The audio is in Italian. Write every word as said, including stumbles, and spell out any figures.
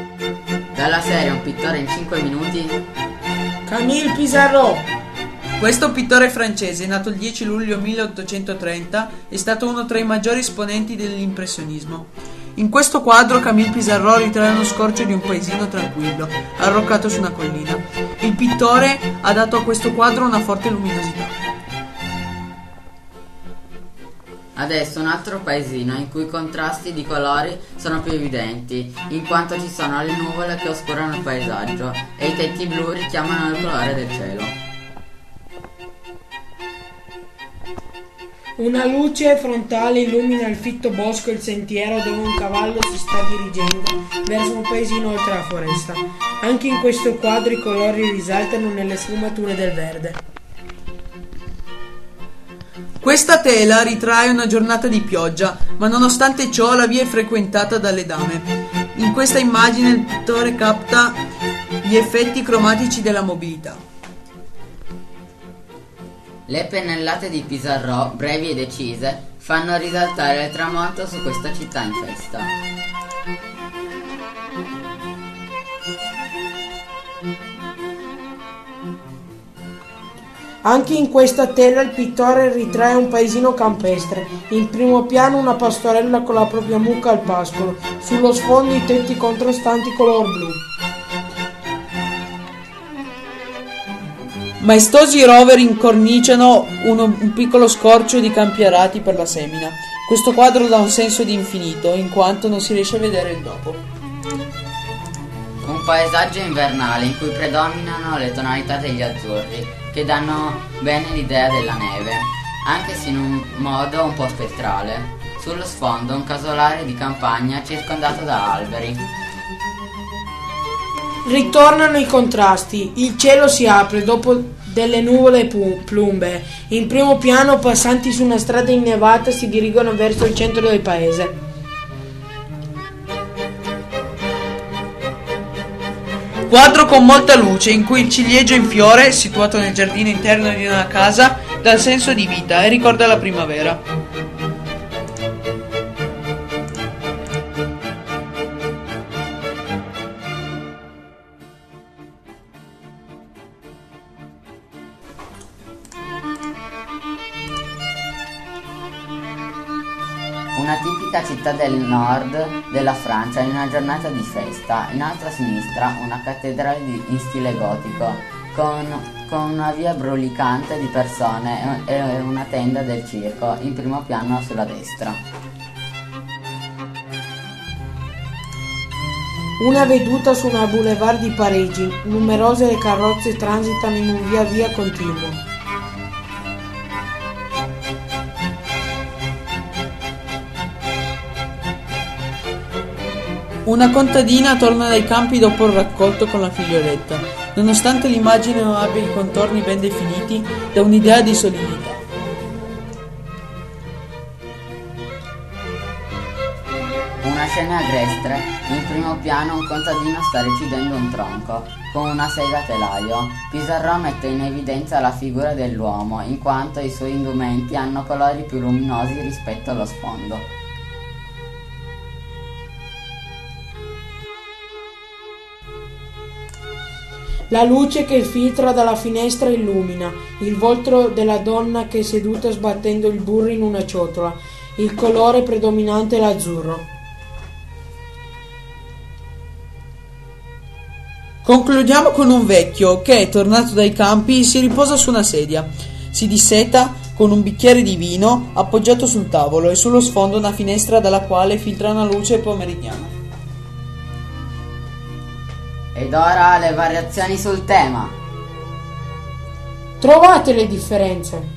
Dalla serie Un pittore in cinque minuti, Camille Pissarro. Questo pittore francese, nato il dieci luglio milleottocentotrenta, è stato uno tra i maggiori esponenti dell'impressionismo. In questo quadro Camille Pissarro ritrae uno scorcio di un paesino tranquillo, arroccato su una collina. Il pittore ha dato a questo quadro una forte luminosità. adesso un altro paesino in cui i contrasti di colori sono più evidenti, in quanto ci sono le nuvole che oscurano il paesaggio e i tetti blu richiamano il colore del cielo. Una luce frontale illumina il fitto bosco e il sentiero dove un cavallo si sta dirigendo verso un paesino oltre la foresta. Anche in questo quadro i colori risaltano nelle sfumature del verde. Questa tela ritrae una giornata di pioggia, ma nonostante ciò la via è frequentata dalle dame. In questa immagine il pittore capta gli effetti cromatici della mobilità. Le pennellate di Pissarro, brevi e decise, fanno risaltare il tramonto su questa città in festa. Anche in questa tela il pittore ritrae un paesino campestre. In primo piano una pastorella con la propria mucca al pascolo. Sullo sfondo i tetti contrastanti color blu. Maestosi rover incorniciano uno, un piccolo scorcio di campi arati per la semina. Questo quadro dà un senso di infinito, in quanto non si riesce a vedere il dopo. Un paesaggio invernale in cui predominano le tonalità degli azzurri, che danno bene l'idea della neve, anche se in un modo un po' spettrale. Sullo sfondo un casolare di campagna circondato da alberi. Ritornano i contrasti. Il cielo si apre dopo delle nuvole plumbe. In primo piano passanti su una strada innevata si dirigono verso il centro del paese. Quadro con molta luce in cui il ciliegio in fiore, situato nel giardino interno di una casa, dà il senso di vita e ricorda la primavera. Una tipica città del nord della Francia in una giornata di festa. In alto a sinistra una cattedrale di, in stile gotico con, con una via brulicante di persone e una tenda del circo in primo piano sulla destra. Una veduta su una boulevard di Parigi. Numerose le carrozze transitano in un via via continuo. Una contadina torna dai campi dopo il raccolto con la figlioletta. Nonostante l'immagine non abbia i contorni ben definiti, dà un'idea di solidità. Una scena agrestre, in primo piano un contadino sta recidendo un tronco con una sega a telaio. Pissarro mette in evidenza la figura dell'uomo, in quanto i suoi indumenti hanno colori più luminosi rispetto allo sfondo. La luce che filtra dalla finestra illumina il volto della donna che è seduta sbattendo il burro in una ciotola. Il colore predominante è l'azzurro. Concludiamo con un vecchio che, tornato dai campi, si riposa su una sedia. Si disseta con un bicchiere di vino appoggiato sul tavolo e sullo sfondo una finestra dalla quale filtra una luce pomeridiana. Ed ora le variazioni sul tema. Trovate le differenze.